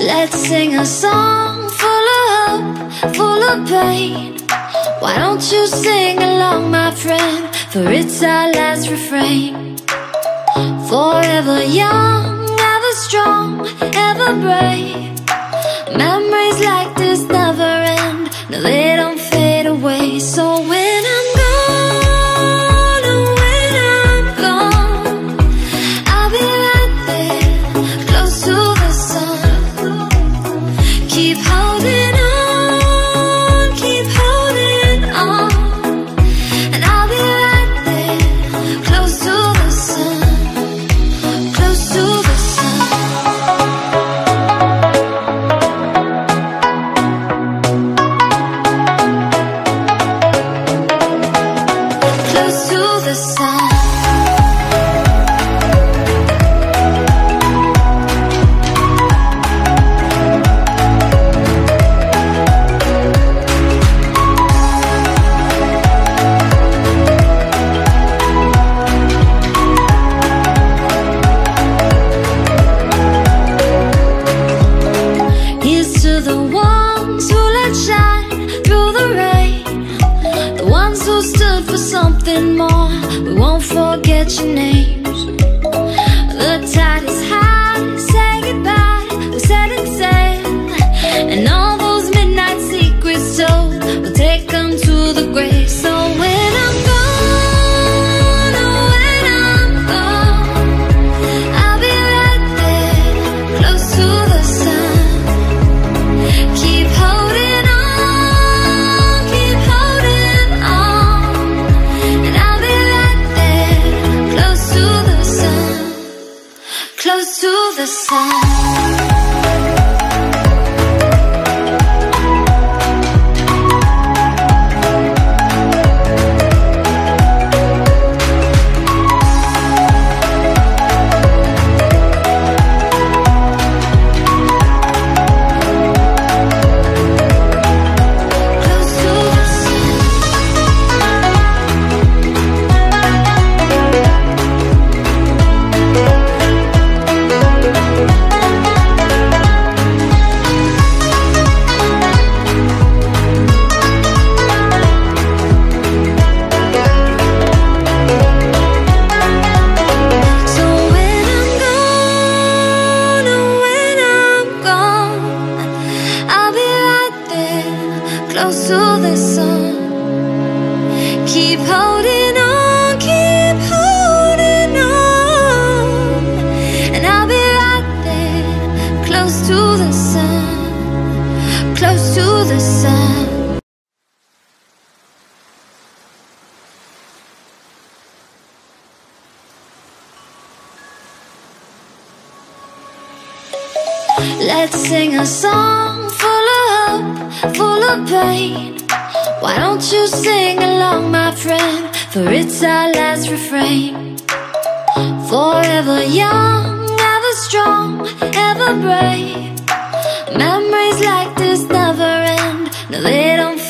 Let's sing a song full of hope, full of pain. Why don't you sing along, my friend? For it's our last refrain. Forever young, ever strong, ever brave. Memories like this never end. No, they don't fade away. So when I'm gone, oh, when I'm gone, I'll be right there, close to the sun. Keep holding on, keep holding on, and I'll be right there, close to the sun, close to the sun. Close to the sun. Here's to the ones who let shine through the rain, the ones who stood for something more. We won't forget your names. The tide is high, say goodbye, we're setting sail, and all those midnight secrets told, we'll take them to the grave. So when I'm gone, oh, when I'm gone, I'll be right there, close to the sun. Keep holding on, keep holding on, and I'll be right there, close to the sun, close to the sun. Close to the sun. So when I'm gone, oh, when I'm gone, I'll be right there, close to the sun. Keep holding on, keep holding on, and I'll be right there, close to the sun, close to the sun. Let's sing a song full of hope, full of pain. Why don't you sing along, my friend? For it's our last refrain. Forever young, ever strong, ever brave. Memories like this never end. No, they don't